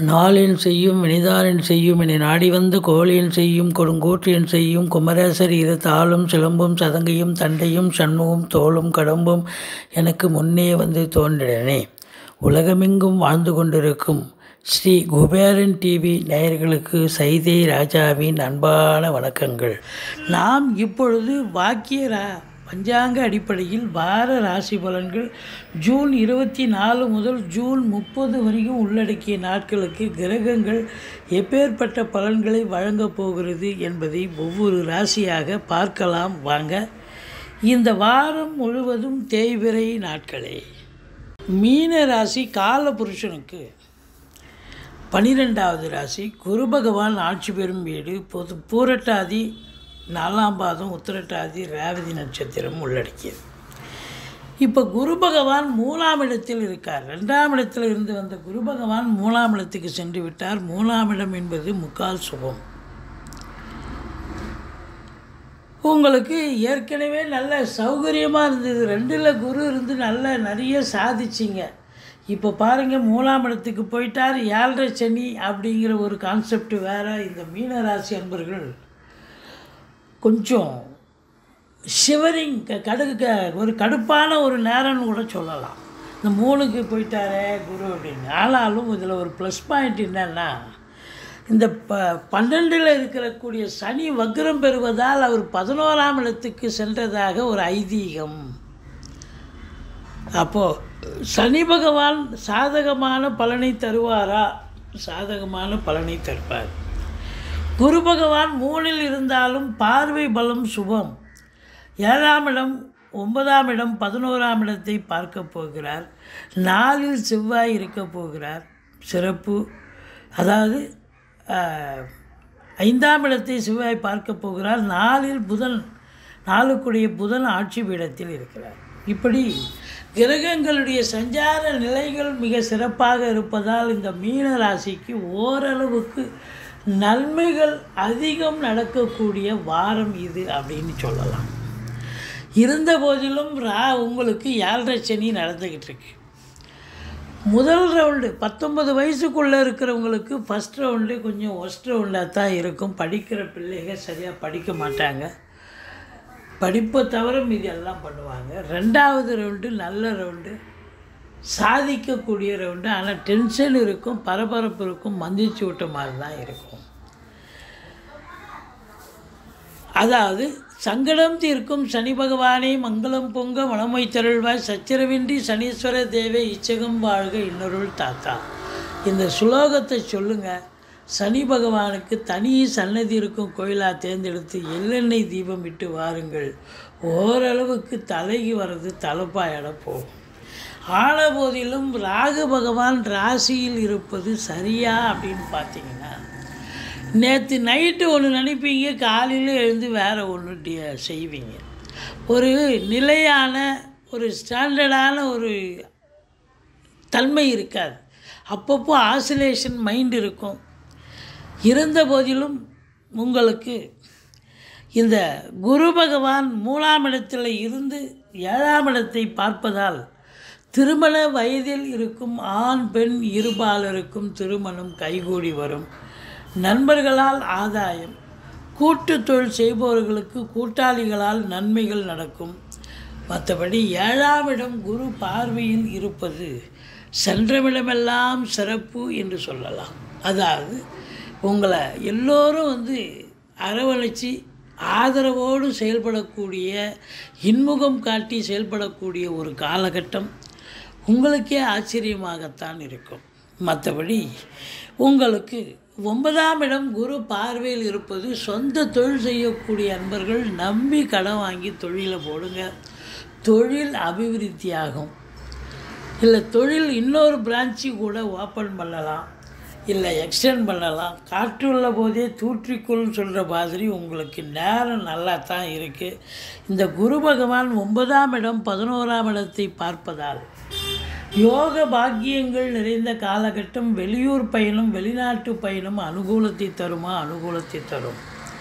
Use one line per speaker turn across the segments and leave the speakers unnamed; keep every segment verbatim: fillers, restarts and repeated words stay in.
நாளென் செய்யும் வினைதானென் செய்யும் என நாடி வந்த கோளென் செய்யும் கொடுங்கோற்றென் செய்யும் குமரேசர் இரு தாளும் சிலம்பும் சதங்கையும் தண்டையும் சண்முகம் தோளும் கடம்பும் எனக்கு முன்னே வந்து தோன்றினே. உலகமெங்கும் வாழ்ந்து கொண்டிருக்கும் ஸ்ரீ குபேரன் டிவி நேயர்களுக்கு சைதை ராஜாவின் அன்பான வணக்கங்கள். நாம் இப்பொழுது வாக்கிய ரா பஞ்சாங்க அடிப்படையில் வார ராசி பலன்கள் ஜூன் இருபத்தி நாலு முதல் ஜூன் முப்பது வரைக்கும் உள்ளடக்கிய நாட்களுக்கு கிரகங்கள் எப்பேற்பட்ட பலன்களை வழங்கப் போகிறது என்பதை ஒவ்வொரு ராசியாக பார்க்கலாம் வாங்க. இந்த வாரம் முழுவதும் தேய்பிறை நாட்களே. மீன ராசி காலபுருஷனுக்கு பனிரெண்டாவது ராசி. குரு பகவான் ஆட்சி பெறும் வீடு. பொது பூரட்டாதி நாலாம் பாதம் உத்திரட்டாதி ரேவதி நட்சத்திரம் உள்ளடக்கியது. இப்போ குரு பகவான் மூணாம் இடத்தில் இருக்கார். ரெண்டாம் இடத்தில் இருந்து வந்த குரு பகவான் மூணாம் இடத்துக்கு சென்று விட்டார். மூணாம் இடம் என்பது முக்கால் சுபம். உங்களுக்கு ஏற்கனவே நல்ல சௌகரியமாக இருந்தது. ரெண்டில் குரு இருந்து நல்ல நிறைய சாதிச்சிங்க. இப்போ பாருங்கள், மூணாம் இடத்துக்கு போயிட்டார். ஏழரை சனி அப்படிங்கிற ஒரு கான்செப்ட் வேறு. இந்த மீனராசி அன்பர்கள் கொஞ்சம் ஷிவரிங் கடுக்க ஒரு கடுப்பான ஒரு நேரம்னு கூட சொல்லலாம். இந்த மூணுக்கு போயிட்டாரே குரு அப்படின்னு. ஆனாலும் இதில் ஒரு ப்ளஸ் பாயிண்ட் என்னன்னா, இந்த ப பன்னெண்டில் இருக்கக்கூடிய சனி வக்ரம் பெறுவதால் அவர் பதினோராம் இடத்துக்கு சென்றதாக ஒரு ஐதீகம். அப்போது சனி பகவான் சாதகமான பலனை தருவாரா? சாதகமான பலனை தருவார். குரு பகவான் மூணில் இருந்தாலும் பார்வை பலம் சுபம். ஏழாம் இடம் ஒன்பதாம் இடம் பதினோராம் இடத்தை பார்க்க போகிறார். நாலில் செவ்வாய் இருக்க போகிறார். சிறப்பு. அதாவது ஐந்தாம் இடத்தை செவ்வாய் பார்க்க போகிறார். நாலில் புதன், நாலுக்குடைய புதன் ஆட்சி பீடத்தில் இருக்கிறார். இப்படி கிரகங்களுடைய சஞ்சார நிலைகள் மிக சிறப்பாக இருப்பதால் இந்த மீன ராசிக்கு ஓரளவுக்கு நன்மைகள் அதிகம் நடக்கக்கூடிய வாரம் இது அப்படின்னு சொல்லலாம். இருந்த போதிலும் ரா உங்களுக்கு ஏழரை சனி நடந்துக்கிட்டு இருக்கு. முதல் ரவுண்டு பத்தொன்பது வயசுக்குள்ளே இருக்கிறவங்களுக்கு ஃபஸ்ட் ரவுண்டு கொஞ்சம் ஒஸ்ட் ரவுண்டாக தான் இருக்கும். படிக்கிற பிள்ளைகள் சரியாக படிக்க மாட்டாங்க. படிப்பை தவிர மீதி எல்லாம் பண்ணுவாங்க. ரெண்டாவது ரவுண்டு நல்ல ரவுண்டு, சாதிக்கக்கூடிய ரவுண்டு. ஆனால் டென்ஷன் இருக்கும், பரபரப்பு இருக்கும், மந்திரிச்சு விட்ட மாதிரி தான் இருக்கும். அதாவது சங்கடம் தீர்க்கும் சனி பகவானே மங்களம் பொங்க மனமை தருள்வாய் சச்சரவின்றி சனீஸ்வர தேவை இச்சகம் வாழ்க இன்னொருள் தாத்தா. இந்த சுலோகத்தை சொல்லுங்கள். சனி பகவானுக்கு தனி சன்னதி இருக்கும் கோயிலாக தேர்ந்தெடுத்து எள்ளெண்ணெய் தீபம் விட்டு வாருங்கள். ஓரளவுக்கு தலைக்கு வர்றது தலைப்பாயிட போகும். ஆன போதிலும் ராகு பகவான் ராசியில் இருப்பது சரியா அப்படின்னு பார்த்தீங்கன்னா, நேற்று நைட்டு ஒன்று நினைப்பீங்க, காலையில் எழுந்து வேறு ஒன்று செய்வீங்க. ஒரு நிலையான ஒரு ஸ்டாண்டர்டான ஒரு தன்மை இருக்காது. அப்பப்போ ஆசிலேஷன் மைண்ட் இருக்கும். இருந்த போதிலும் உங்களுக்கு இந்த குரு பகவான் மூணாம் இடத்தில் இருந்து ஏழாம் இடத்தை பார்ப்பதால் திருமண வயதில் இருக்கும் ஆண் பெண் இருபாலருக்கும் திருமணம் கைகூடி வரும். நண்பர்களால் ஆதாயம். கூட்டு தொழில் செய்பவர்களுக்கு கூட்டாளிகளால் நன்மைகள் நடக்கும். மற்றபடி ஏழாம் இடம் குரு பார்வையில் இருப்பது சென்றமிடமெல்லாம் சிறப்பு என்று சொல்லலாம். அதாவது உங்களை எல்லோரும் வந்து அரவணைச்சி ஆதரவோடு செயல்படக்கூடிய, இன்முகம் காட்டி செயல்படக்கூடிய ஒரு காலகட்டம் உங்களுக்கே ஆச்சரியமாகத்தான் இருக்கும். மற்றபடி உங்களுக்கு ஒன்பதாம் இடம் குரு பார்வையில் இருப்பது சொந்த தொழில் செய்யக்கூடிய அன்பர்கள் நம்பி கடன் வாங்கி தொழிலை போடுங்க. தொழில் அபிவிருத்தியாகும். இல்லை தொழில் இன்னொரு பிரான்ச்சு கூட ஓப்பன் பண்ணலாம், இல்லை எக்ஸ்டெண்ட் பண்ணலாம். காற்றுள்ள போதே தூற்றிக்கொள்னு சொல்கிற மாதிரி உங்களுக்கு நேரம் நல்லா தான் இருக்குது. இந்த குரு பகவான் ஒன்பதாம் இடம் பதினோராம் இடத்தை பார்ப்பதால் யோக பாக்கியங்கள் நிறைந்த காலகட்டம். வெளியூர் பயணம், வெளிநாட்டு பயணம் அனுகூலத்தை தருமா? அனுகூலத்தை தரும்.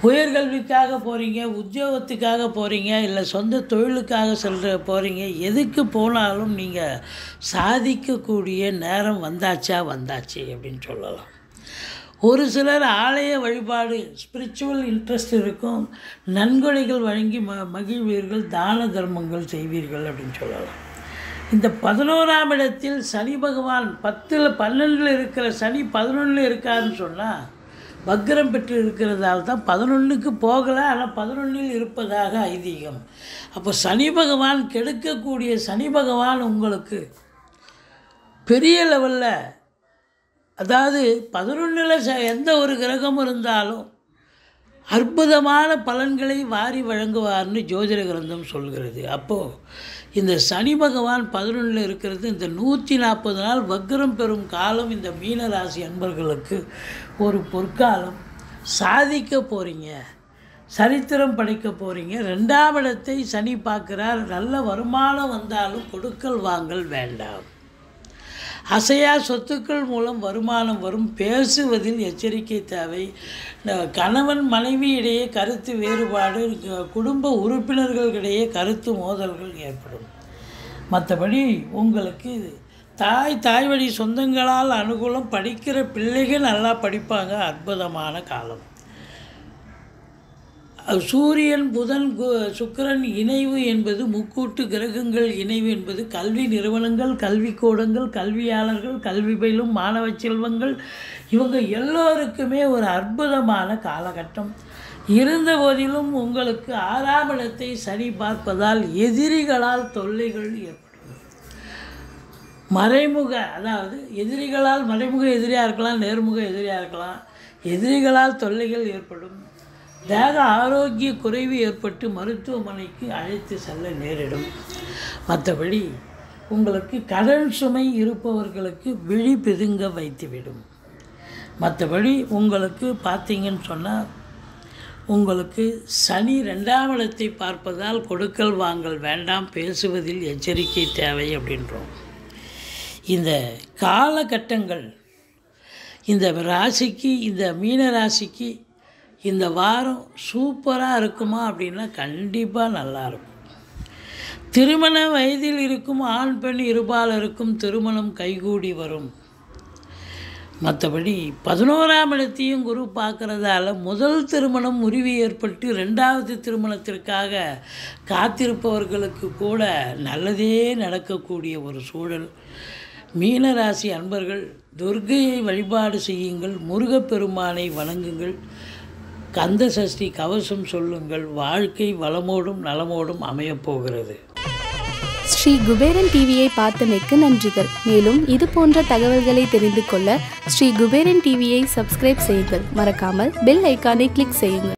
உயர்கல்விக்காக போகிறீங்க, உத்தியோகத்துக்காக போகிறீங்க, இல்லை சொந்த தொழிலுக்காக செல்ற போகிறீங்க, எதுக்கு போனாலும் நீங்கள் சாதிக்கக்கூடிய நேரம் வந்தாச்சா வந்தாச்சு அப்படின்னு சொல்லலாம். ஒரு சிலர் ஆலய வழிபாடு ஸ்பிரிச்சுவல் இன்ட்ரெஸ்ட் இருக்கும், நன்கொடைகள் வழங்கி ம மகிழ்வீர்கள், தான தர்மங்கள் செய்வீர்கள் அப்படின்னு சொல்லலாம். இந்த பதினோராம் இடத்தில் சனி பகவான் பத்தில் பன்னெண்டில் இருக்கிற சனி பதினொன்றில் இருக்காருன்னு சொன்னால் வக்ரம் பெற்று இருக்கிறதால தான் பதினொன்றுக்கு போகலை, ஆனால் பதினொன்றில் இருப்பதாக ஐதீகம். அப்போ சனி பகவான் கெடுக்கக்கூடிய சனி பகவான் உங்களுக்கு பெரிய லெவலில், அதாவது பதினொன்றில் ச எந்த ஒரு கிரகம் இருந்தாலும் அற்புதமான பலன்களை வாரி வழங்குவார்னு ஜோதிட கிரந்தம் சொல்கிறது. அப்போது இந்த சனி பகவான் பதினொன்றில் இருக்கிறது, இந்த நூற்றி நாற்பது நாள் வக்ரம் பெறும் காலம் இந்த மீனராசி அன்பர்களுக்கு ஒரு பொற்காலம். சாதிக்க போகிறீங்க, சரித்திரம் படைக்க போகிறீங்க. ரெண்டாம் இடத்தை சனி பார்க்குறார். நல்ல வருமானம் வந்தாலும் கொடுக்கல் வாங்கல் வேண்டாம். அசையா சொத்துக்கள் மூலம் வருமானம் வரும். பேசுவதில் எச்சரிக்கை தேவை. கணவன் மனைவி இடையே கருத்து வேறுபாடு, குடும்ப உறுப்பினர்களிடையே கருத்து மோதல்கள் ஏற்படும். மற்றபடி உங்களுக்கு தாய் தாய் வழி சொந்தங்களால் அனுகூலம். படிக்கிற பிள்ளைகள் நல்லா படிப்பாங்க. அற்புதமான காலம். சூரியன் புதன் சுக்கிரன் இணைவு என்பது, முக்கூட்டு கிரகங்கள் இணைவு என்பது கல்வி நிறுவனங்கள், கல்விக்கூடங்கள், கல்வியாளர்கள், கல்வி பயிலும் மாணவ செல்வங்கள், இவங்க எல்லோருக்குமே ஒரு அற்புதமான காலகட்டம். இருந்த போதிலும் உங்களுக்கு ஆறாம் இடத்தை சனி பார்ப்பதால் எதிரிகளால் தொல்லைகள் ஏற்படும். மறைமுக, அதாவது எதிரிகளால் மறைமுக எதிரியாக இருக்கலாம், நேர்முக எதிரியாக இருக்கலாம். எதிரிகளால் தொல்லைகள் ஏற்படும். தேக ஆரோக்கிய குறைவு ஏற்பட்டு மருத்துவமனைக்கு அழைத்து செல்ல நேரிடும். மற்றபடி உங்களுக்கு கடன் சுமை இருப்பவர்களுக்கு விழி பிதுங்க வைத்துவிடும். மற்றபடி உங்களுக்கு பார்த்தீங்கன்னு சொன்னால் உங்களுக்கு சனி ரெண்டாம் இடத்தை பார்ப்பதால் கொடுக்கல் வாங்கல் வேண்டாம், பேசுவதில் எச்சரிக்கை தேவை அப்படின்றோம். இந்த காலகட்டங்கள் இந்த ராசிக்கு, இந்த மீன ராசிக்கு இந்த வாரம் சூப்பராக இருக்குமா அப்படின்னா கண்டிப்பாக நல்லாயிருக்கும். திருமண வயதில் இருக்கும் ஆண் பெண் இருபாலருக்கும் திருமணம் கைகூடி வரும். மற்றபடி பதினோராம் இடத்தையும் குரு பார்க்குறதால முதல் திருமணம் முறிவு ஏற்பட்டு ரெண்டாவது திருமணத்திற்காக காத்திருப்பவர்களுக்கு கூட நல்லதே நடக்கக்கூடிய ஒரு சூழல். மீனராசி அன்பர்கள் துர்க்கையை வழிபாடு செய்யுங்கள், முருகப்பெருமானை வணங்குங்கள், கந்த சஷ்டி கவசம் சொல்லுங்கள். வாழ்க்கை வளமோடும் நலமோடும் அமையப்போகிறது.
ஸ்ரீ குபேரன் டிவியை பார்த்தமைக்கு நன்றிகள். மேலும் இது போன்ற தகவல்களை தெரிந்து கொள்ள ஸ்ரீ குபேரன் டிவியை சப்ஸ்கிரைப் செய்யுங்கள். மறக்காமல் பெல் ஐக்கானை கிளிக் செய்யுங்கள்.